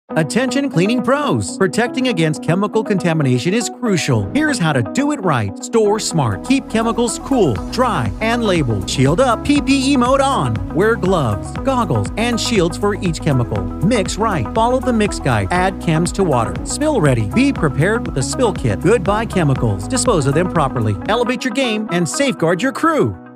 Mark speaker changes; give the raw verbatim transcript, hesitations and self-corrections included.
Speaker 1: Attention cleaning pros! Protecting against chemical contamination is crucial. Here's how to do it right. Store smart. Keep chemicals cool, dry, and labeled. Shield up. P P E mode on. Wear gloves, goggles, and shields for each chemical. Mix right. Follow the mix guide. Add chems to water. Spill ready. Be prepared with a spill kit. Goodbye chemicals. Dispose of them properly. Elevate your game and safeguard your crew.